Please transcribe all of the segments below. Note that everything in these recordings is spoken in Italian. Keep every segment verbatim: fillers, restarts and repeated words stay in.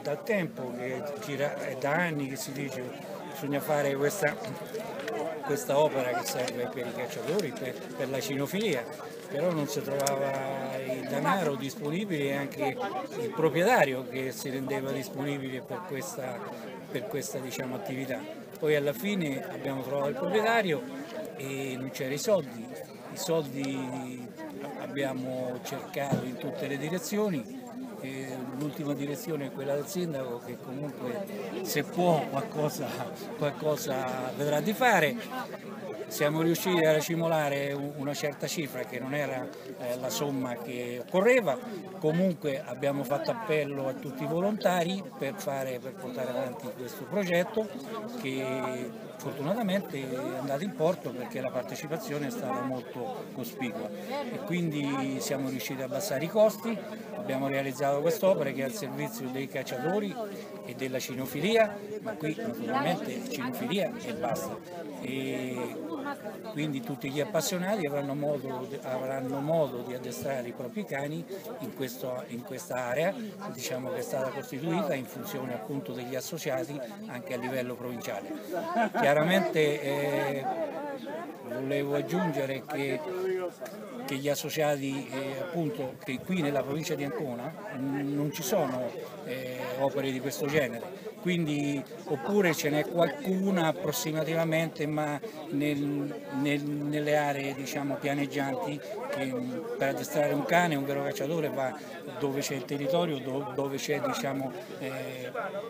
da tempo, che gira, è da anni che si dice che bisogna fare questa, questa opera che serve per i cacciatori, per, per la cinofilia, però non si trovava il denaro disponibile e anche il proprietario che si rendeva disponibile per questa, per questa diciamo, attività. Poi alla fine abbiamo trovato il proprietario e non c'erano i soldi, i soldi abbiamo cercato in tutte le direzioni. L'ultima direzione è quella del sindaco che comunque se può qualcosa, qualcosa vedrà di fare. Siamo riusciti a racimolare una certa cifra che non era eh, la somma che occorreva, comunque abbiamo fatto appello a tutti i volontari per, fare, per portare avanti questo progetto che fortunatamente è andato in porto perché la partecipazione è stata molto cospicua e quindi siamo riusciti a abbassare i costi, abbiamo realizzato quest'opera che è al servizio dei cacciatori e della cinofilia, ma qui naturalmente cinofilia e basta. E quindi tutti gli appassionati avranno modo, avranno modo di addestrare i propri cani in, questo, in questa area, diciamo che è stata costituita in funzione appunto degli associati anche a livello provinciale. Chiaramente eh, volevo aggiungere che, che gli associati eh, appunto che qui nella provincia di Ancona non ci sono eh, opere di questo genere. Quindi, oppure ce n'è qualcuna approssimativamente, ma nel, nel, nelle aree diciamo, pianeggianti, che per addestrare un cane, un vero cacciatore va dove c'è il territorio, dove c'è diciamo, eh,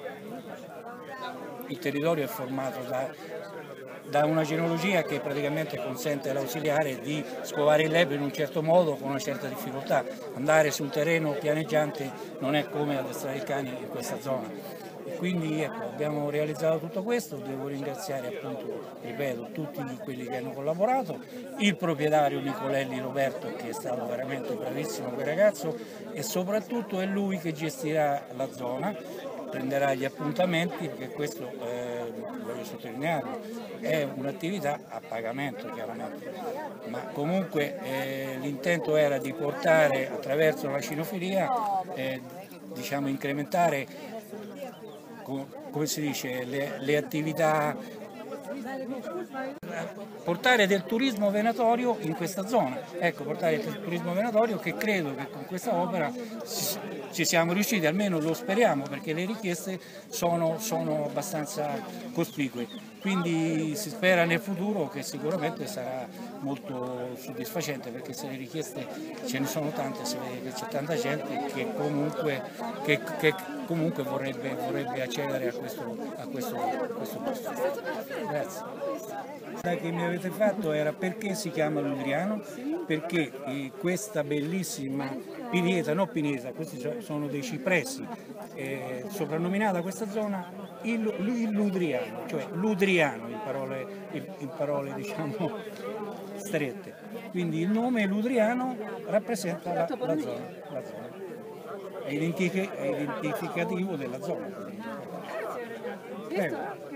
il territorio è formato da, da una genealogia che praticamente consente all'ausiliare di scovare il lepre in un certo modo con una certa difficoltà. Andare su un terreno pianeggiante non è come addestrare il cane in questa zona. E quindi ecco, abbiamo realizzato tutto questo, devo ringraziare appunto, ripeto, tutti quelli che hanno collaborato, il proprietario Nicolelli Roberto che è stato veramente bravissimo quel ragazzo e soprattutto è lui che gestirà la zona, prenderà gli appuntamenti perché questo, eh, voglio sottolinearlo, è un'attività a pagamento chiaramente, ma comunque eh, l'intento era di portare attraverso la cinofilia, eh, diciamo incrementare come si dice, le, le attività, portare del turismo venatorio in questa zona, ecco, portare del turismo venatorio che credo che con questa opera ci, ci siamo riusciti, almeno lo speriamo perché le richieste sono, sono abbastanza cospicue, quindi si spera nel futuro che sicuramente sarà molto soddisfacente perché se le richieste ce ne sono tante, si vede che c'è tanta gente che comunque, che, che comunque vorrebbe, vorrebbe accedere a questo, a questo, a questo posto. Grazie. La che mi avete fatto era perché si chiama Ludriano, perché eh, questa bellissima pineta, no pineta, questi sono dei cipressi, eh, soprannominata questa zona il, il Ludriano, cioè Ludriano in parole, in parole diciamo strette. Quindi il nome Ludriano rappresenta la, la zona, la zona. È identificativo della zona. Prego.